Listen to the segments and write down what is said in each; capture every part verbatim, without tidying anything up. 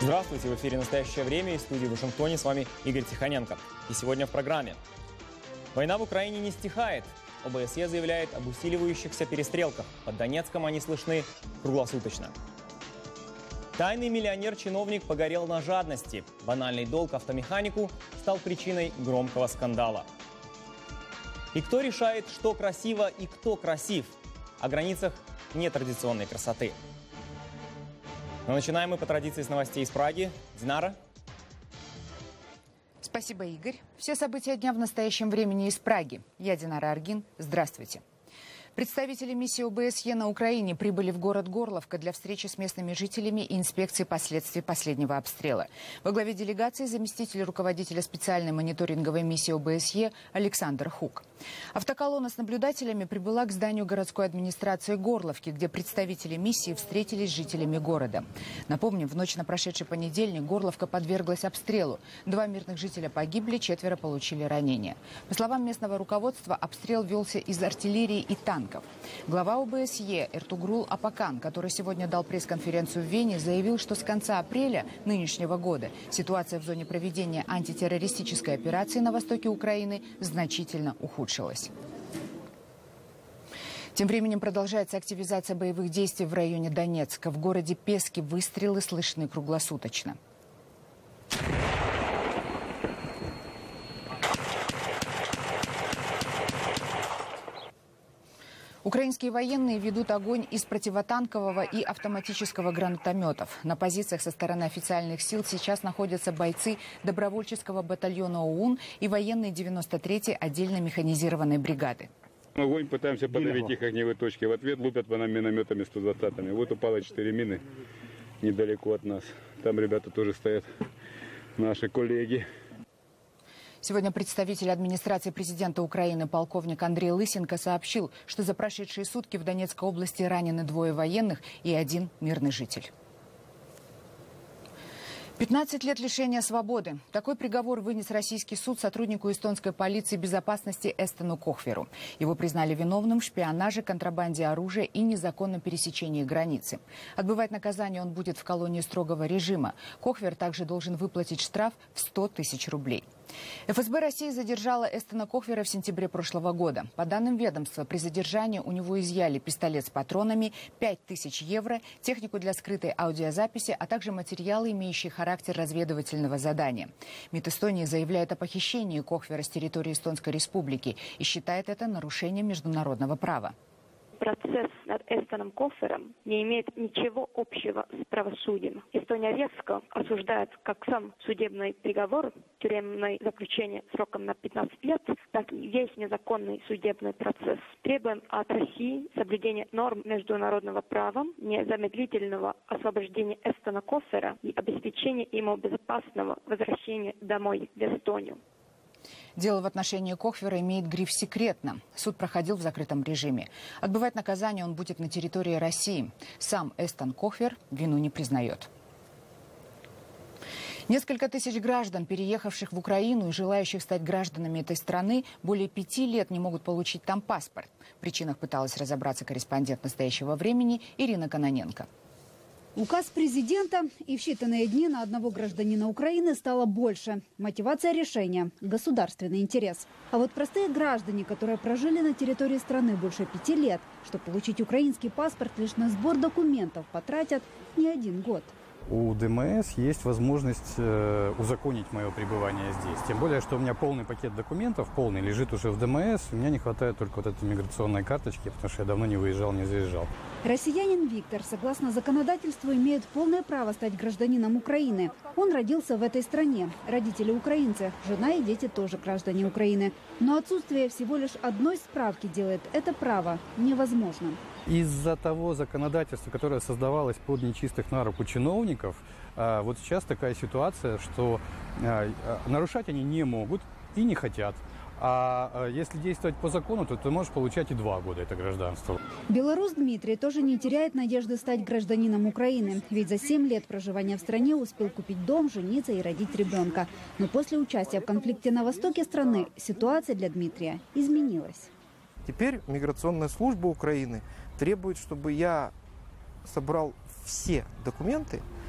Здравствуйте, в эфире «Настоящее время» из студии в Вашингтоне. С вами Игорь Тихоненко. И сегодня в программе. Война в Украине не стихает. ОБСЕ заявляет об усиливающихся перестрелках. Под Донецком они слышны круглосуточно. Тайный миллионер-чиновник погорел на жадности. Банальный долг автомеханику стал причиной громкого скандала. И кто решает, что красиво и кто красив? О границах нетрадиционной красоты. Но начинаем мы по традиции с новостей из Праги. Динара. Спасибо, Игорь. Все события дня в настоящем времени из Праги. Я Динара Аргин. Здравствуйте. Представители миссии ОБСЕ на Украине прибыли в город Горловка для встречи с местными жителями и инспекции последствий последнего обстрела. Во главе делегации заместитель руководителя специальной мониторинговой миссии ОБСЕ Александр Хук. Автоколонна с наблюдателями прибыла к зданию городской администрации Горловки, где представители миссии встретились с жителями города. Напомним, в ночь на прошедший понедельник Горловка подверглась обстрелу. Два мирных жителя погибли, четверо получили ранения. По словам местного руководства, обстрел велся из артиллерии и танков. Глава ОБСЕ Эртугрул Апакан, который сегодня дал пресс-конференцию в Вене, заявил, что с конца апреля нынешнего года ситуация в зоне проведения антитеррористической операции на востоке Украины значительно ухудшилась. Тем временем продолжается активизация боевых действий в районе Донецка. В городе Пески выстрелы слышны круглосуточно. Украинские военные ведут огонь из противотанкового и автоматического гранатометов. На позициях со стороны официальных сил сейчас находятся бойцы добровольческого батальона ОУН и военные девяносто третьей отдельно механизированной бригады. Огонь пытаемся подавить их огневые точки. В ответ лупят по нам минометами сто двадцатыми. Вот упало четыре мины недалеко от нас. Там ребята тоже стоят, наши коллеги. Сегодня представитель администрации президента Украины полковник Андрей Лысенко сообщил, что за прошедшие сутки в Донецкой области ранены двое военных и один мирный житель. пятнадцать лет лишения свободы. Такой приговор вынес российский суд сотруднику эстонской полиции безопасности Эстону Кохверу. Его признали виновным в шпионаже, контрабанде оружия и незаконном пересечении границы. Отбывать наказание он будет в колонии строгого режима. Кохвер также должен выплатить штраф в сто тысяч рублей. эф эс бэ России задержала Эстона Кохвера в сентябре прошлого года. По данным ведомства, при задержании у него изъяли пистолет с патронами, пять тысяч евро, технику для скрытой аудиозаписи, а также материалы, имеющие характер разведывательного задания. МИД Эстонии заявляет о похищении Кохвера с территории Эстонской Республики и считает это нарушением международного права. Процесс над Эстоном Кохвером не имеет ничего общего с правосудием. Эстония резко осуждает как сам судебный приговор, тюремное заключение сроком на пятнадцать лет, так и весь незаконный судебный процесс. Требуем от России соблюдения норм международного права, незамедлительного освобождения Эстона Кохвера и обеспечения ему безопасного возвращения домой в Эстонию. Дело в отношении Кохвера имеет гриф «секретно». Суд проходил в закрытом режиме. Отбывать наказание он будет на территории России. Сам Эстон Кохвер вину не признает. Несколько тысяч граждан, переехавших в Украину и желающих стать гражданами этой страны, более пяти лет не могут получить там паспорт. В причинах пыталась разобраться корреспондент «Настоящего времени» Ирина Кононенко. Указ президента, и в считанные дни на одного гражданина Украины стало больше. Мотивация решения – государственный интерес. А вот простые граждане, которые прожили на территории страны больше пяти лет, чтобы получить украинский паспорт, лишь на сбор документов потратят не один год. У ДМС есть возможность э, узаконить мое пребывание здесь. Тем более, что у меня полный пакет документов, полный, лежит уже в ДМС. У меня не хватает только вот этой миграционной карточки, потому что я давно не выезжал, не заезжал. Россиянин Виктор, согласно законодательству, имеет полное право стать гражданином Украины. Он родился в этой стране. Родители украинцы, жена и дети тоже граждане Украины. Но отсутствие всего лишь одной справки делает это право невозможным. Из-за того законодательства, которое создавалось под нечистых на руку чиновников, вот сейчас такая ситуация, что нарушать они не могут и не хотят. А если действовать по закону, то ты можешь получать и два года это гражданство. Белорус Дмитрий тоже не теряет надежды стать гражданином Украины. Ведь за семь лет проживания в стране успел купить дом, жениться и родить ребенка. Но после участия в конфликте на востоке страны ситуация для Дмитрия изменилась. Теперь миграционная служба Украины требует, чтобы я собрал все документы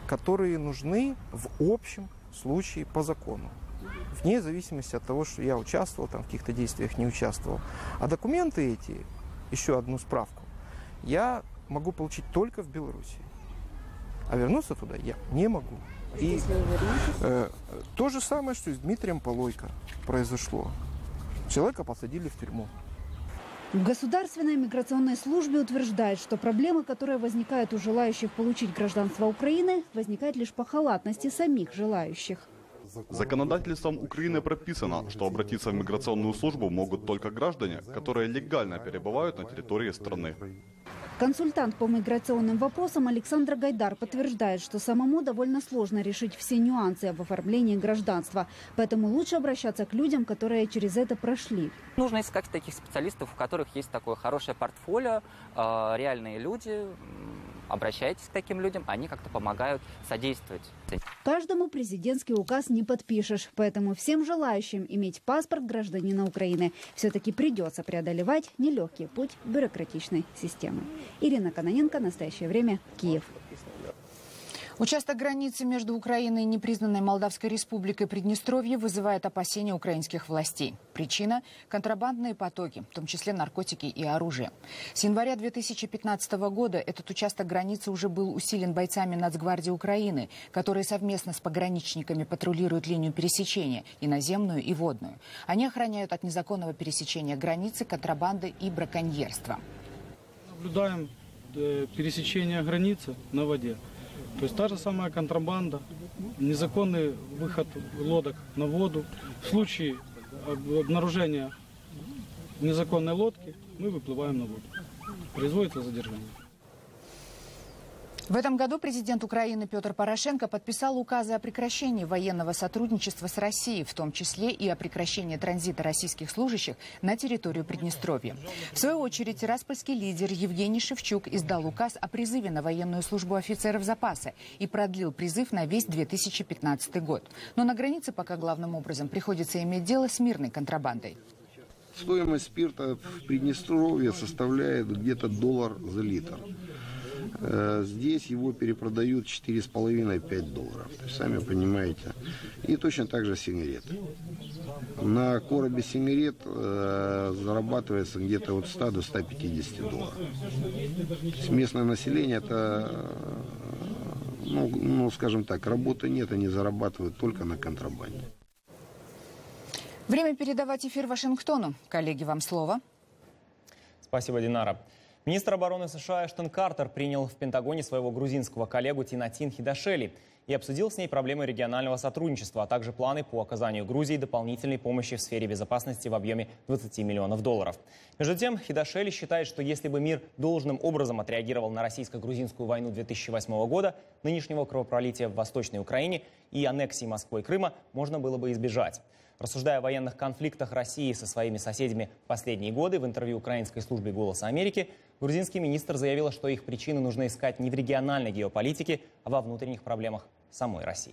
которые нужны в общем случае по закону. Вне зависимости от того, что я участвовал там, в каких-то действиях, не участвовал. А документы эти, еще одну справку, я могу получить только в Беларуси. А вернуться туда я не могу. И э, то же самое, что и с Дмитрием Полойко произошло. Человека посадили в тюрьму. В Государственной миграционной службе утверждают, что проблемы, которые возникают у желающих получить гражданство Украины, возникают лишь по халатности самих желающих. Законодательством Украины прописано, что обратиться в миграционную службу могут только граждане, которые легально перебывают на территории страны. Консультант по миграционным вопросам Александр Гайдар подтверждает, что самому довольно сложно решить все нюансы в оформлении гражданства. Поэтому лучше обращаться к людям, которые через это прошли. Нужно искать таких специалистов, у которых есть такое хорошее портфолио, э, реальные люди. Обращайтесь к таким людям, они как-то помогают, содействовать. Каждому президентский указ не подпишешь. Поэтому всем желающим иметь паспорт гражданина Украины все-таки придется преодолевать нелегкий путь бюрократичной системы. Ирина Кононенко, «Настоящее время», Киев. Участок границы между Украиной и непризнанной Молдавской республикой Приднестровье вызывает опасения украинских властей. Причина – контрабандные потоки, в том числе наркотики и оружие. С января две тысячи пятнадцатого года этот участок границы уже был усилен бойцами Нацгвардии Украины, которые совместно с пограничниками патрулируют линию пересечения – и наземную, и водную. Они охраняют от незаконного пересечения границы, контрабанды и браконьерства. Наблюдаем пересечение границы на воде. То есть та же самая контрабанда, незаконный выход лодок на воду. В случае обнаружения незаконной лодки мы выплываем на воду. Производится задержание. В этом году президент Украины Петр Порошенко подписал указы о прекращении военного сотрудничества с Россией, в том числе и о прекращении транзита российских служащих на территорию Приднестровья. В свою очередь, тираспольский лидер Евгений Шевчук издал указ о призыве на военную службу офицеров запаса и продлил призыв на весь две тысячи пятнадцатый год. Но на границе пока главным образом приходится иметь дело с мирной контрабандой. Стоимость спирта в Приднестровье составляет где-то доллар за литр. Здесь его перепродают четыре с половиной — пять долларов. Сами понимаете. И точно так же сигареты. На коробе сигарет э, зарабатывается где-то от ста до ста пятидесяти долларов. Местное население это, ну, ну, скажем так, работы нет, они зарабатывают только на контрабанде. Время передавать эфир Вашингтону. Коллеги, вам слово. Спасибо, Динара. Министр обороны США Эштон Картер принял в Пентагоне своего грузинского коллегу Тинатин Хидашели и обсудил с ней проблемы регионального сотрудничества, а также планы по оказанию Грузии дополнительной помощи в сфере безопасности в объеме двадцати миллионов долларов. Между тем, Хидашели считает, что если бы мир должным образом отреагировал на российско-грузинскую войну две тысячи восьмого года, нынешнего кровопролития в Восточной Украине и аннексии Москвой Крыма можно было бы избежать. Рассуждая о военных конфликтах России со своими соседями в последние годы, в интервью украинской службе «Голоса Америки» грузинский министр заявил, что их причины нужно искать не в региональной геополитике, а во внутренних проблемах самой России.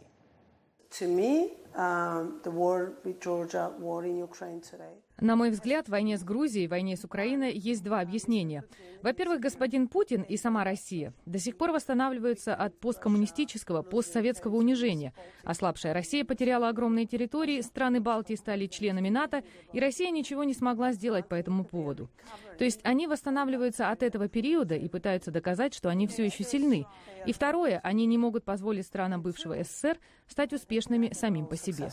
На мой взгляд, в войне с Грузией, войне с Украиной есть два объяснения. Во-первых, господин Путин и сама Россия до сих пор восстанавливаются от посткоммунистического, постсоветского унижения. Ослабшая Россия потеряла огромные территории, страны Балтии стали членами НАТО, и Россия ничего не смогла сделать по этому поводу. То есть они восстанавливаются от этого периода и пытаются доказать, что они все еще сильны. И второе, они не могут позволить странам бывшего СССР стать успешными самим по себе.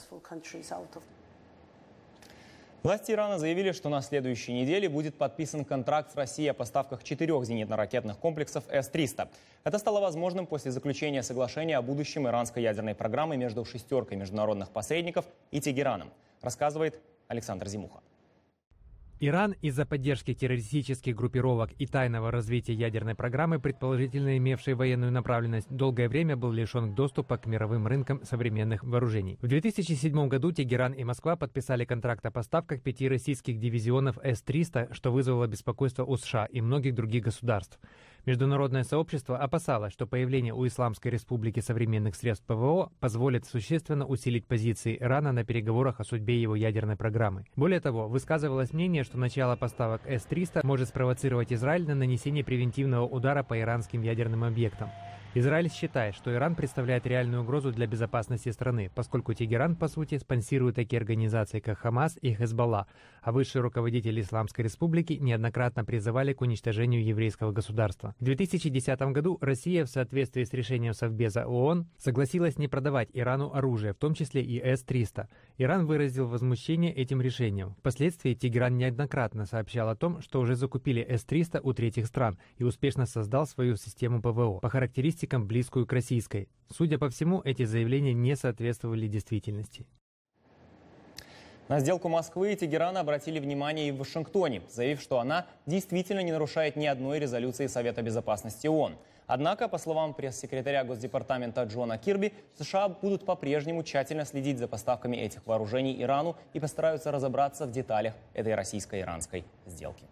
Власти Ирана заявили, что на следующей неделе будет подписан контракт с Россией о поставках четырех зенитно-ракетных комплексов эс триста. Это стало возможным после заключения соглашения о будущем иранской ядерной программы между шестеркой международных посредников и Тегераном, рассказывает Александр Зимуха. Иран из-за поддержки террористических группировок и тайного развития ядерной программы, предположительно имевшей военную направленность, долгое время был лишен доступа к мировым рынкам современных вооружений. В две тысячи седьмом году Тегеран и Москва подписали контракт о поставках пяти российских дивизионов эс триста, что вызвало беспокойство у США и многих других государств. Международное сообщество опасалось, что появление у Исламской Республики современных средств ПВО позволит существенно усилить позиции Ирана на переговорах о судьбе его ядерной программы. Более того, высказывалось мнение, что начало поставок эс триста может спровоцировать Израиль на нанесение превентивного удара по иранским ядерным объектам. Израиль считает, что Иран представляет реальную угрозу для безопасности страны, поскольку Тегеран, по сути, спонсирует такие организации, как Хамас и Хезболла, а высшие руководители Исламской Республики неоднократно призывали к уничтожению еврейского государства. В две тысячи десятом году Россия, в соответствии с решением Совбеза ООН, согласилась не продавать Ирану оружие, в том числе и эс триста. Иран выразил возмущение этим решением. Впоследствии Тегеран неоднократно сообщал о том, что уже закупили эс триста у третьих стран и успешно создал свою систему ПВО, по характеристикам близкую к российской. Судя по всему, эти заявления не соответствовали действительности. На сделку Москвы и Тегерана обратили внимание и в Вашингтоне, заявив, что она действительно не нарушает ни одной резолюции Совета Безопасности ООН. Однако, по словам пресс-секретаря Госдепартамента Джона Кирби, США будут по-прежнему тщательно следить за поставками этих вооружений Ирану и постараются разобраться в деталях этой российско-иранской сделки.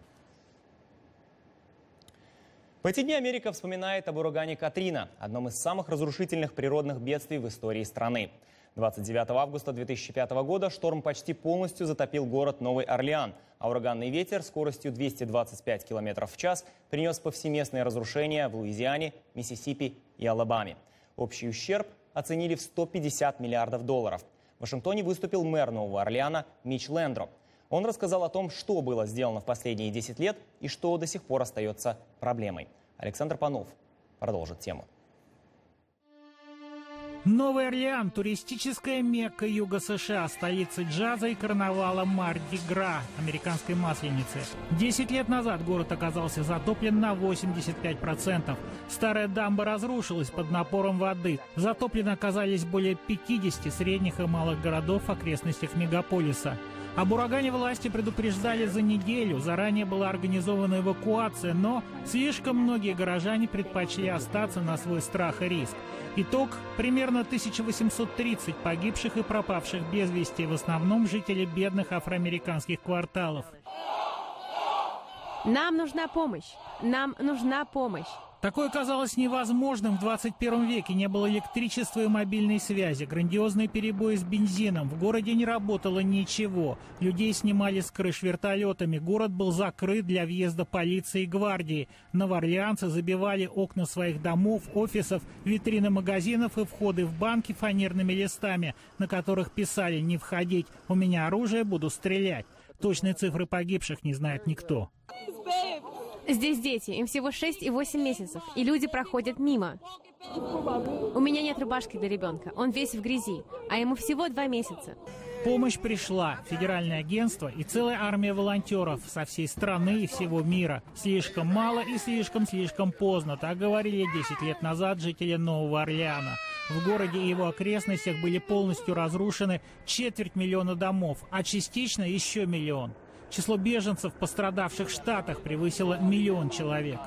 В эти дни Америка вспоминает об урагане Катрина, одном из самых разрушительных природных бедствий в истории страны. двадцать девятого августа две тысячи пятого года шторм почти полностью затопил город Новый Орлеан, а ураганный ветер скоростью двести двадцать пять километров в час принес повсеместные разрушения в Луизиане, Миссисипи и Алабаме. Общий ущерб оценили в сто пятьдесят миллиардов долларов. В Вашингтоне выступил мэр Нового Орлеана Мич Лэндро. Он рассказал о том, что было сделано в последние десять лет и что до сих пор остается проблемой. Александр Панов продолжит тему. Новый Орлеан – туристическая мекка юга США, столица джаза и карнавала Марди-Гра, американской масленицы. Десять лет назад город оказался затоплен на восемьдесят пять процентов. Старая дамба разрушилась под напором воды. Затоплены оказались более пятидесяти средних и малых городов в окрестностях мегаполиса. Об урагане власти предупреждали за неделю, заранее была организована эвакуация, но слишком многие горожане предпочли остаться на свой страх и риск. Итог – примерно тысяча восемьсот тридцать погибших и пропавших без вести, в основном жители бедных афроамериканских кварталов. Нам нужна помощь. Нам нужна помощь. Такое казалось невозможным в двадцать первом веке. Не было электричества и мобильной связи, грандиозные перебои с бензином. В городе не работало ничего. Людей снимали с крыш вертолетами. Город был закрыт для въезда полиции и гвардии. Новоорлеанцы забивали окна своих домов, офисов, витрины магазинов и входы в банки фанерными листами, на которых писали «Не входить, у меня оружие, буду стрелять». Точные цифры погибших не знает никто. Здесь дети, им всего шесть и восемь месяцев, и люди проходят мимо. У меня нет рубашки для ребенка, он весь в грязи, а ему всего два месяца. Помощь пришла. Федеральное агентство и целая армия волонтеров со всей страны и всего мира. Слишком мало и слишком-слишком поздно. Так говорили десять лет назад жители Нового Орлеана. В городе и его окрестностях были полностью разрушены четверть миллиона домов, а частично еще миллион. Число беженцев в пострадавших штатах превысило миллион человек.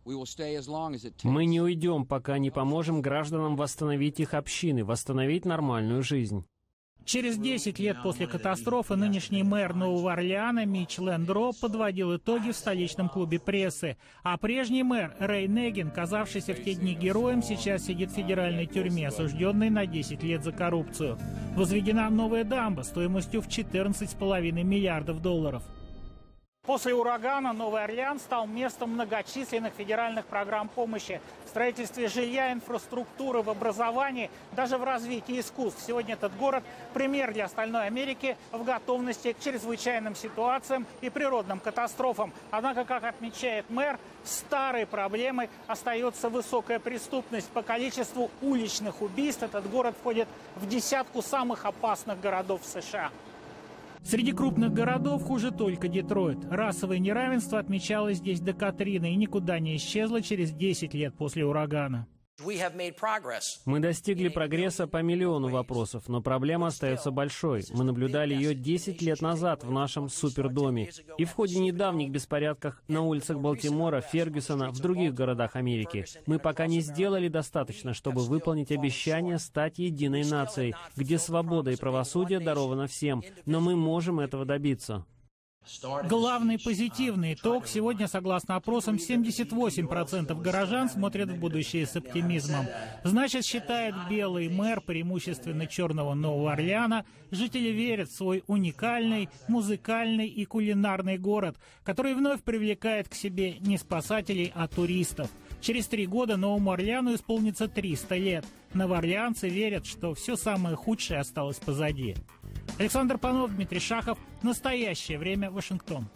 Мы не уйдем, пока не поможем гражданам восстановить их общины, восстановить нормальную жизнь. Через десять лет после катастрофы нынешний мэр Нового Орлеана Мич Лэндро подводил итоги в столичном клубе прессы. А прежний мэр Рэй Негин, казавшийся в те дни героем, сейчас сидит в федеральной тюрьме, осужденный на десять лет за коррупцию. Возведена новая дамба стоимостью в четырнадцать с половиной миллиардов долларов. После урагана Новый Орлеан стал местом многочисленных федеральных программ помощи в строительстве жилья, инфраструктуры, в образовании, даже в развитии искусств. Сегодня этот город – пример для остальной Америки в готовности к чрезвычайным ситуациям и природным катастрофам. Однако, как отмечает мэр, старой проблемой остается высокая преступность. По количеству уличных убийств этот город входит в десятку самых опасных городов США. Среди крупных городов хуже только Детройт. Расовое неравенство отмечалось здесь до Катрины и никуда не исчезло через десять лет после урагана. Мы достигли прогресса по миллиону вопросов, но проблема остается большой. Мы наблюдали ее десять лет назад в нашем супердоме и в ходе недавних беспорядков на улицах Балтимора, Фергюсона, в других городах Америки. Мы пока не сделали достаточно, чтобы выполнить обещание стать единой нацией, где свобода и правосудие даровано всем, но мы можем этого добиться. Главный позитивный итог. Сегодня, согласно опросам, семьдесят восемь процентов горожан смотрят в будущее с оптимизмом. Значит, считает белый мэр, преимущественно черного Нового Орлеана, жители верят в свой уникальный музыкальный и кулинарный город, который вновь привлекает к себе не спасателей, а туристов. Через три года Новому Орлеану исполнится триста лет. Новоорлеанцы верят, что все самое худшее осталось позади. Александр Панов, Дмитрий Шахов. Настоящее время. Вашингтон.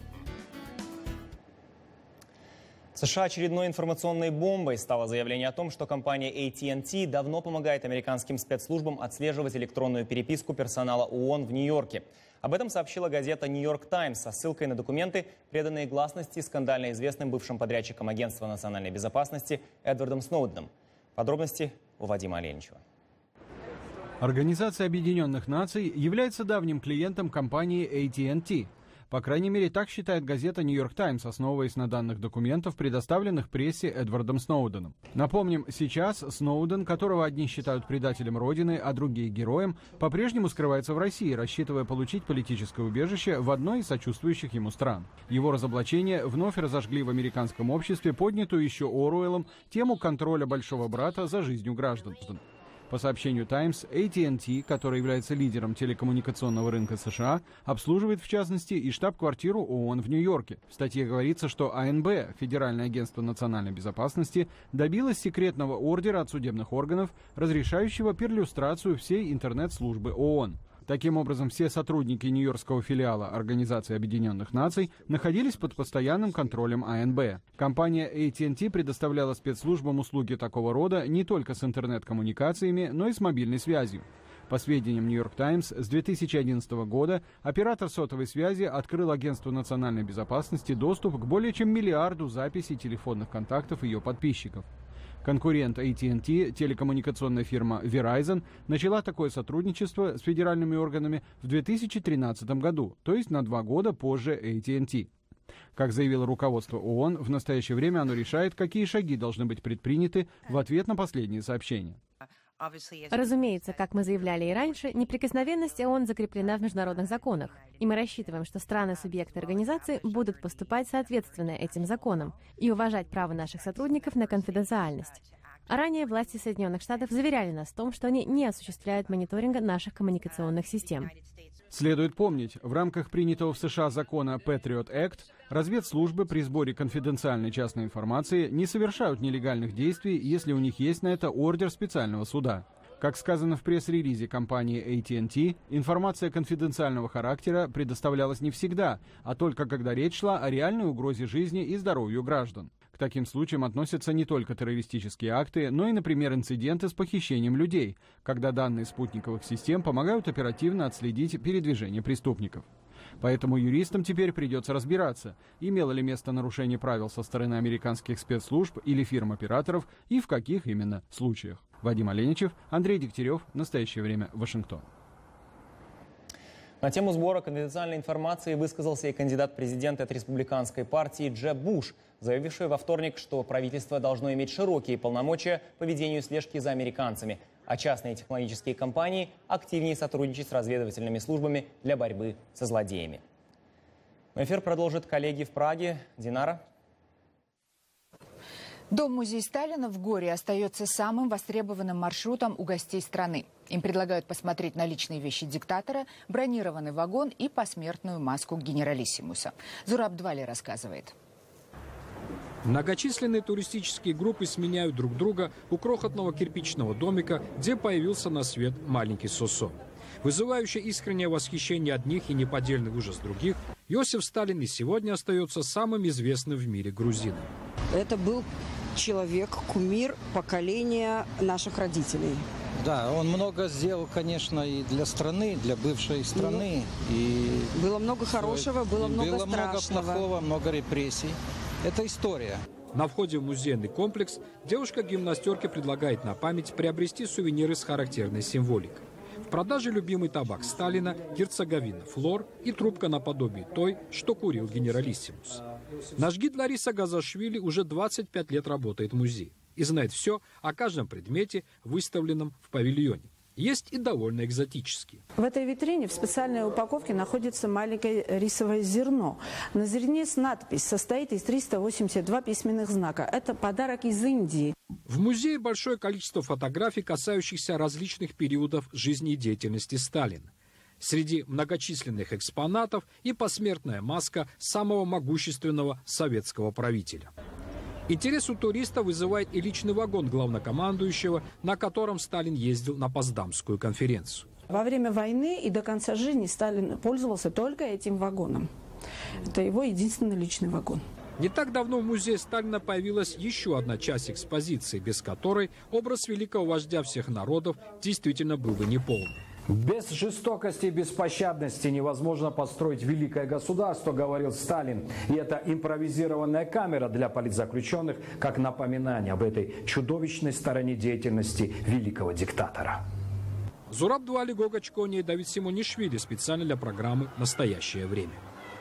В США очередной информационной бомбой стало заявление о том, что компания эй ти энд ти давно помогает американским спецслужбам отслеживать электронную переписку персонала ООН в Нью-Йорке. Об этом сообщила газета «Нью-Йорк Таймс» со ссылкой на документы, преданные гласности скандально известным бывшим подрядчиком Агентства национальной безопасности Эдвардом Сноуденом. Подробности у Вадима Оленичева. Организация Объединенных Наций является давним клиентом компании эй ти энд ти. По крайней мере, так считает газета «Нью-Йорк Таймс», основываясь на данных документов, предоставленных прессе Эдвардом Сноуденом. Напомним, сейчас Сноуден, которого одни считают предателем Родины, а другие героем, по-прежнему скрывается в России, рассчитывая получить политическое убежище в одной из сочувствующих ему стран. Его разоблачение вновь разожгли в американском обществе поднятую еще Оруэллом тему контроля большого брата за жизнью граждан. По сообщению Times, эй ти энд ти, который является лидером телекоммуникационного рынка США, обслуживает в частности и штаб-квартиру ООН в Нью-Йорке. В статье говорится, что а эн бэ, Федеральное агентство национальной безопасности, добилось секретного ордера от судебных органов, разрешающего перлюстрацию всей интернет-службы ООН. Таким образом, все сотрудники нью-йоркского филиала Организации Объединенных Наций находились под постоянным контролем а эн бэ. Компания эй ти энд ти предоставляла спецслужбам услуги такого рода не только с интернет-коммуникациями, но и с мобильной связью. По сведениям «Нью-Йорк Таймс», с две тысячи одиннадцатого года оператор сотовой связи открыл Агентству национальной безопасности доступ к более чем миллиарду записей телефонных контактов ее подписчиков. Конкурент эй ти энд ти, телекоммуникационная фирма Verizon, начала такое сотрудничество с федеральными органами в две тысячи тринадцатом году, то есть на два года позже эй ти энд ти. Как заявило руководство ООН, в настоящее время оно решает, какие шаги должны быть предприняты в ответ на последние сообщения. Разумеется, как мы заявляли и раньше, неприкосновенность ООН закреплена в международных законах. И мы рассчитываем, что страны-субъекты организации будут поступать соответственно этим законам и уважать право наших сотрудников на конфиденциальность. А ранее власти Соединенных Штатов заверяли нас в том, что они не осуществляют мониторинга наших коммуникационных систем. Следует помнить, в рамках принятого в США закона Patriot Act разведслужбы при сборе конфиденциальной частной информации не совершают нелегальных действий, если у них есть на это ордер специального суда. Как сказано в пресс-релизе компании эй ти энд ти, информация конфиденциального характера предоставлялась не всегда, а только когда речь шла о реальной угрозе жизни и здоровью граждан. К таким случаям относятся не только террористические акты, но и, например, инциденты с похищением людей, когда данные спутниковых систем помогают оперативно отследить передвижение преступников. Поэтому юристам теперь придется разбираться, имело ли место нарушение правил со стороны американских спецслужб или фирм-операторов и в каких именно случаях. Вадим Оленичев, Андрей Дегтярев. Настоящее время. Вашингтон. На тему сбора конфиденциальной информации высказался и кандидат в президенты от республиканской партии Джеб Буш, заявивший во вторник, что правительство должно иметь широкие полномочия по ведению слежки за американцами, а частные технологические компании активнее сотрудничать с разведывательными службами для борьбы со злодеями. Эфир продолжит коллеги в Праге. Динара. Дом-музей Сталина в Горе остается самым востребованным маршрутом у гостей страны. Им предлагают посмотреть на личные вещи диктатора, бронированный вагон и посмертную маску генералиссимуса. Зураб Двали рассказывает. Многочисленные туристические группы сменяют друг друга у крохотного кирпичного домика, где появился на свет маленький Сосо. Вызывающий искреннее восхищение одних и неподдельный ужас других, Иосиф Сталин и сегодня остается самым известным в мире грузином. Это был человек, кумир поколения наших родителей. Да, он много сделал, конечно, и для страны, для бывшей страны. Ну, и было много хорошего, было много было страшного. Было много плохого, много репрессий. Это история. На входе в музейный комплекс девушка-гимнастерке предлагает на память приобрести сувениры с характерной символикой. В продаже любимый табак Сталина, герцоговина Флор и трубка наподобие той, что курил генералиссимус. Наш гид Лариса Газашвили уже двадцать пять лет работает в музее и знает все о каждом предмете, выставленном в павильоне. Есть и довольно экзотические. В этой витрине в специальной упаковке находится маленькое рисовое зерно. На зерне с надпись состоит из триста восемьдесят два письменных знака. Это подарок из Индии. В музее большое количество фотографий, касающихся различных периодов жизни и деятельности Сталина. Среди многочисленных экспонатов и посмертная маска самого могущественного советского правителя. Интерес у туриста вызывает и личный вагон главнокомандующего, на котором Сталин ездил на Потсдамскую конференцию. Во время войны и до конца жизни Сталин пользовался только этим вагоном. Это его единственный личный вагон. Не так давно в музее Сталина появилась еще одна часть экспозиции, без которой образ великого вождя всех народов действительно был бы неполным. Без жестокости и беспощадности невозможно построить великое государство, говорил Сталин. И эта импровизированная камера для политзаключенных как напоминание об этой чудовищной стороне деятельности великого диктатора. Зураб Дуали, Гога Чкони и Давид Симонишвили специально для программы «Настоящее время».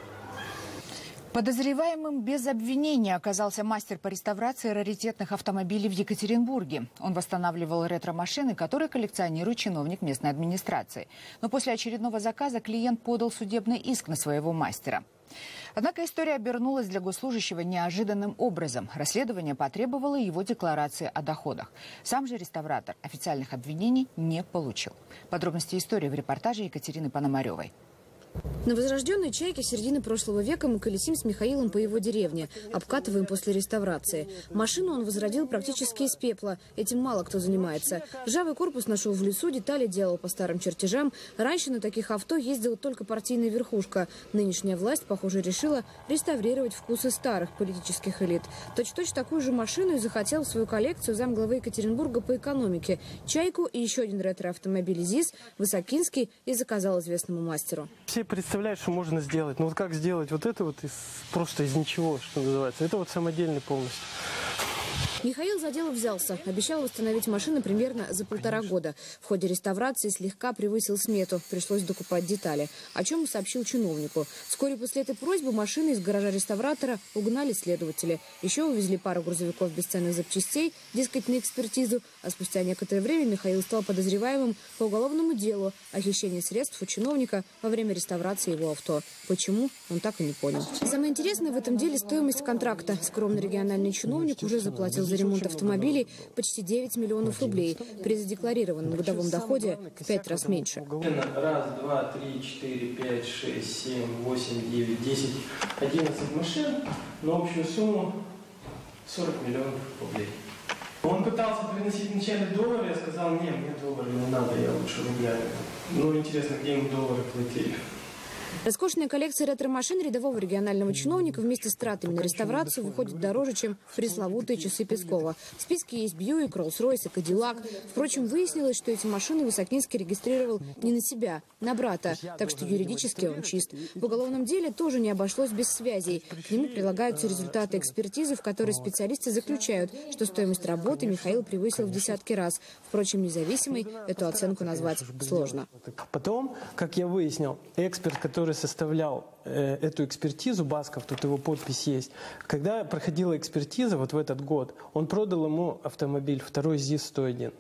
Подозреваемым без обвинения оказался мастер по реставрации раритетных автомобилей в Екатеринбурге. Он восстанавливал ретро-машины, которые коллекционирует чиновник местной администрации. Но после очередного заказа клиент подал судебный иск на своего мастера. Однако история обернулась для госслужащего неожиданным образом. Расследование потребовало его декларации о доходах. Сам же реставратор официальных обвинений не получил. Подробности истории в репортаже Екатерины Пономаревой. На возрожденной «Чайке» середины прошлого века мы колесим с Михаилом по его деревне, обкатываем после реставрации. Машину он возродил практически из пепла. Этим мало кто занимается. Ржавый корпус нашел в лесу, детали делал по старым чертежам. Раньше на таких авто ездила только партийная верхушка. Нынешняя власть, похоже, решила реставрировать вкусы старых политических элит. Точь-в-точь такую же машину и захотел в свою коллекцию замглавы Екатеринбурга по экономике. «Чайку» и еще один ретро-автомобиль ЗИС Высокинский и заказал известному мастеру. Все представляют, что можно сделать. Но вот как сделать вот это вот из, просто из ничего, что называется. Это вот самодельный полностью. Михаил за дело взялся. Обещал восстановить машину примерно за полтора года. В ходе реставрации слегка превысил смету. Пришлось докупать детали. О чем и сообщил чиновнику. Вскоре после этой просьбы машины из гаража реставратора угнали следователи. Еще увезли пару грузовиков бесценных запчастей, дескать, на экспертизу. А спустя некоторое время Михаил стал подозреваемым по уголовному делу о хищении средств у чиновника во время реставрации его авто. Почему, он так и не понял. Самое интересное в этом деле стоимость контракта. Скромный региональный чиновник уже заплатил за ремонт автомобилей почти девять миллионов рублей. При задекларированном годовом доходе в пять раз меньше. Раз, два, три, четыре, пять, шесть, семь, восемь, девять, десять, одиннадцать машин на общую сумму сорок миллионов рублей. Он пытался приносить вначале доллары, я сказал, нет, мне доллары не надо, я лучше рублями. Ну, интересно, где ему доллары платили. Роскошная коллекция ретро-машин рядового регионального чиновника вместе с тратами на реставрацию выходит дороже, чем пресловутые часы Пескова. В списке есть Бьюик, Роллс-Ройс и Кадиллак. Впрочем, выяснилось, что эти машины Высокинский регистрировал не на себя, на брата, так что юридически он чист. В уголовном деле тоже не обошлось без связей. К нему прилагаются результаты экспертизы, в которой специалисты заключают, что стоимость работы Михаил превысил в десятки раз. Впрочем, независимой эту оценку назвать сложно. Потом, как я выяснил, эксперт, который который составлял э, эту экспертизу, Басков, тут его подпись есть, когда проходила экспертиза вот в этот год, он продал ему автомобиль, второй ЗИС сто один.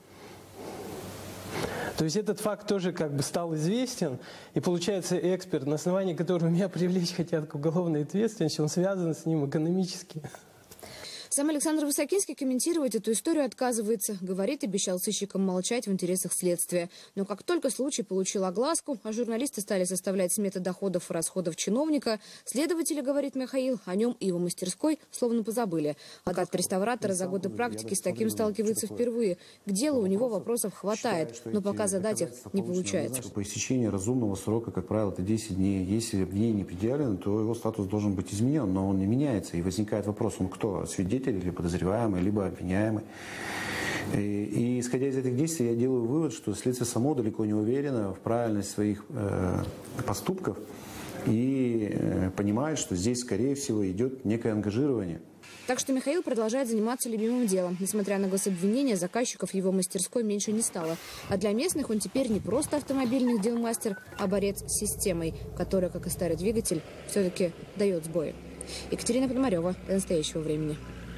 То есть этот факт тоже как бы стал известен, и получается эксперт, на основании которого меня привлечь хотят к уголовной ответственности, он связан с ним экономически. Сам Александр Высокинский комментировать эту историю отказывается. Говорит, обещал сыщикам молчать в интересах следствия. Но как только случай получил огласку, а журналисты стали составлять сметы доходов и расходов чиновника, следователи, говорит Михаил, о нем и его мастерской словно позабыли. Адвокат реставратора за годы практики с таким сталкивается впервые. К делу у него вопросов хватает, но пока задать их не получается. По истечении разумного срока, как правило, это десять дней. Если дней не предъявлено, то его статус должен быть изменен, но он не меняется. И возникает вопрос, он кто? Свидетель или подозреваемый, либо обвиняемый. И, и исходя из этих действий, я делаю вывод, что следствие само далеко не уверено в правильности своих э, поступков и э, понимает, что здесь, скорее всего, идет некое ангажирование. Так что Михаил продолжает заниматься любимым делом. Несмотря на гособвинения, заказчиков его мастерской меньше не стало. А для местных он теперь не просто автомобильных дел мастер, а борец с системой, которая, как и старый двигатель, все-таки дает сбои. Екатерина Пономарева, для настоящего времени.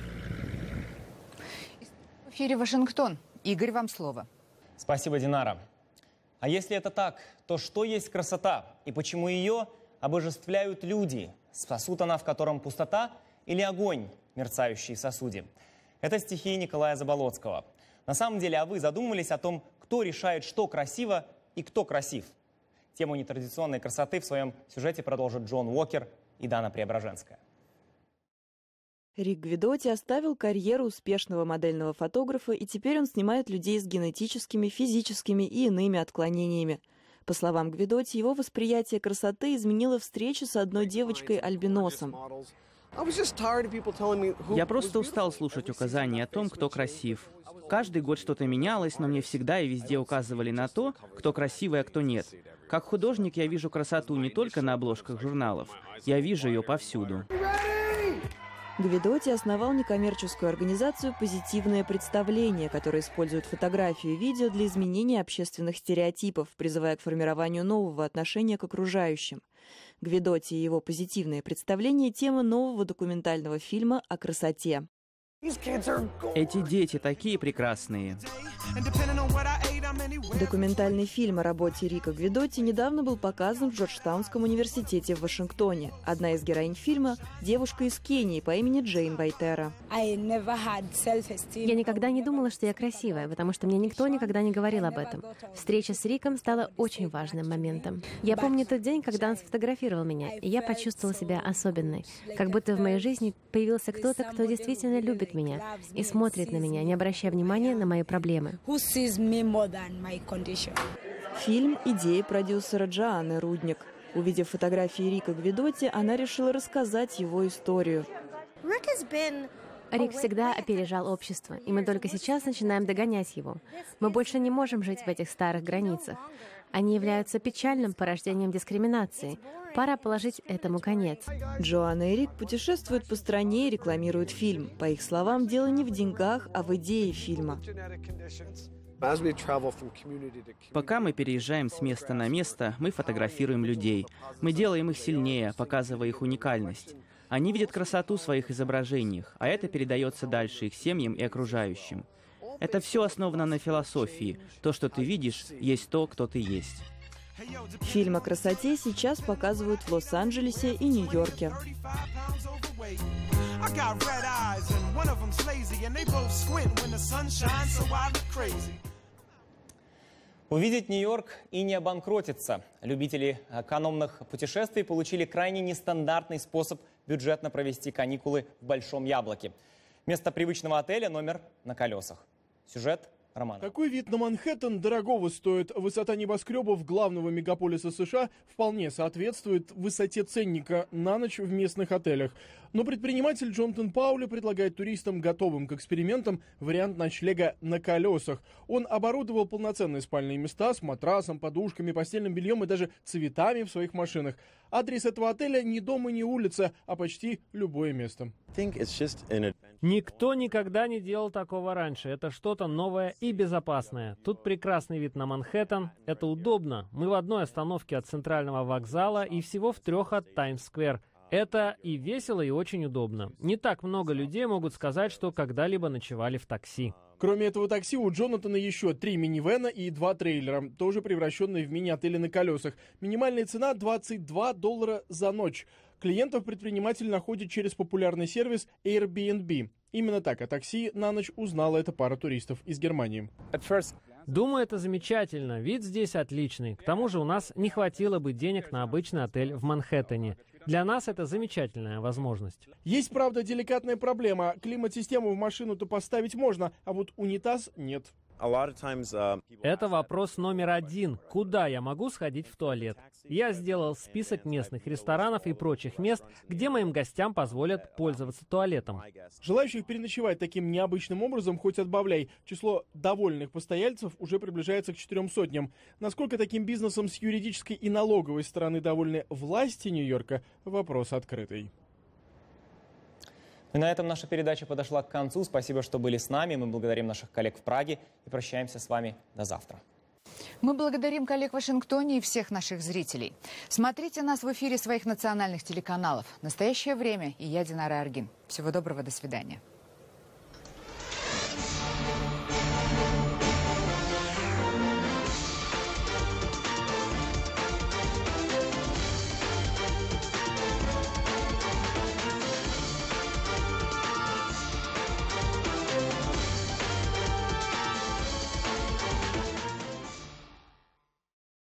В эфире Вашингтон. Игорь, вам слово. Спасибо, Динара. А если это так, то что есть красота? И почему ее обожествляют люди? Спасут она, в котором пустота или огонь, мерцающий в сосуде? Это стихи Николая Заболоцкого. На самом деле, а вы задумывались о том, кто решает, что красиво и кто красив? Тему нетрадиционной красоты в своем сюжете продолжат Джон Уокер и Дана Преображенская. Рик Гвидотти оставил карьеру успешного модельного фотографа, и теперь он снимает людей с генетическими, физическими и иными отклонениями. По словам Гвидотти, его восприятие красоты изменило встречу с одной девочкой-альбиносом. Я просто устал слушать указания о том, кто красив. Каждый год что-то менялось, но мне всегда и везде указывали на то, кто красивый, а кто нет. Как художник я вижу красоту не только на обложках журналов, я вижу ее повсюду. Гвидотти основал некоммерческую организацию «Позитивное представление», которая использует фотографию и видео для изменения общественных стереотипов, призывая к формированию нового отношения к окружающим. Гвидотти и его «Позитивное представление» — тема нового документального фильма о красоте. Эти дети такие прекрасные. Документальный фильм о работе Рика Гвидотти недавно был показан в Джорджтаунском университете в Вашингтоне. Одна из героинь фильма – девушка из Кении по имени Джейн Вайтера. Я никогда не думала, что я красивая, потому что мне никто никогда не говорил об этом. Встреча с Риком стала очень важным моментом. Я помню тот день, когда он сфотографировал меня, и я почувствовала себя особенной. Как будто в моей жизни появился кто-то, кто действительно любит меня и смотрит на меня, не обращая внимания на мои проблемы. Фильм — идея продюсера Джоанны Рудник. Увидев фотографии Рика Гвидотти, она решила рассказать его историю. Рик всегда опережал общество, и мы только сейчас начинаем догонять его. Мы больше не можем жить в этих старых границах. Они являются печальным порождением дискриминации. Пора положить этому конец. Джоанна и Рик путешествуют по стране и рекламируют фильм. По их словам, дело не в деньгах, а в идее фильма. Пока мы переезжаем с места на место, мы фотографируем людей. Мы делаем их сильнее, показывая их уникальность. Они видят красоту в своих изображениях, а это передается дальше их семьям и окружающим. Это все основано на философии. То, что ты видишь, есть то, кто ты есть. Фильм о красоте сейчас показывают в Лос-Анджелесе и Нью-Йорке. Увидеть Нью-Йорк и не обанкротиться. Любители экономных путешествий получили крайне нестандартный способ бюджетно провести каникулы в Большом Яблоке. Вместо привычного отеля номер на колесах. Сюжет Романа. Такой вид на Манхэттен дорогого стоит. Высота небоскребов главного мегаполиса США вполне соответствует высоте ценника на ночь в местных отелях. Но предприниматель Джонатан Паули предлагает туристам, готовым к экспериментам, вариант ночлега на колесах. Он оборудовал полноценные спальные места с матрасом, подушками, постельным бельем и даже цветами в своих машинах. Адрес этого отеля не дом и не улица, а почти любое место. Никто никогда не делал такого раньше. Это что-то новое и безопасное. Тут прекрасный вид на Манхэттен. Это удобно. Мы в одной остановке от центрального вокзала и всего в трех от Таймс-сквер. Это и весело, и очень удобно. Не так много людей могут сказать, что когда-либо ночевали в такси. Кроме этого такси, у Джонатана еще три минивэна и два трейлера, тоже превращенные в мини-отели на колесах. Минимальная цена двадцать два доллара за ночь. Клиентов предприниматель находит через популярный сервис Airbnb. Именно так о такси на ночь узнала эта пара туристов из Германии. Думаю, это замечательно. Вид здесь отличный. К тому же у нас не хватило бы денег на обычный отель в Манхэттене. Для нас это замечательная возможность. Есть, правда, деликатная проблема. Климат-систему в машину-то поставить можно, а вот унитаз нет. Это вопрос номер один. Куда я могу сходить в туалет? Я сделал список местных ресторанов и прочих мест, где моим гостям позволят пользоваться туалетом. Желающих переночевать таким необычным образом хоть отбавляй. Число довольных постояльцев уже приближается к четырем сотням. Насколько таким бизнесом с юридической и налоговой стороны довольны власти Нью-Йорка, вопрос открытый. И на этом наша передача подошла к концу. Спасибо, что были с нами. Мы благодарим наших коллег в Праге и прощаемся с вами до завтра. Мы благодарим коллег в Вашингтоне и всех наших зрителей. Смотрите нас в эфире своих национальных телеканалов. «Настоящее время» и я, Динара Аргин. Всего доброго, до свидания.